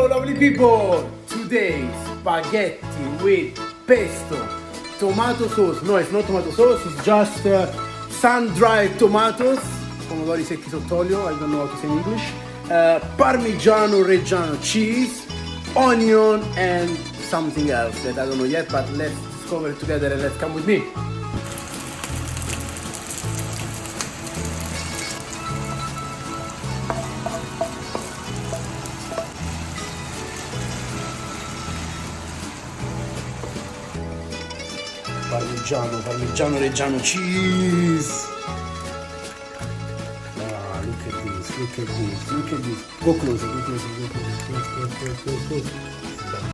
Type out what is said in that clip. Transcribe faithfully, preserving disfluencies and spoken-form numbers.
Hello lovely people! Today spaghetti with pesto, tomato sauce. No, it's not tomato sauce, it's just uh, sun-dried tomatoes, pomodori secchi sott'olio, I don't know how to say in English, uh, Parmigiano Reggiano cheese, onion and something else that I don't know yet, but let's discover it together and let's come with me. Parmigiano, Parmigiano Reggiano cheese. Ah, look at this, look at this, look at this. Go closer, go closer, go closer, close, close, close, close, close.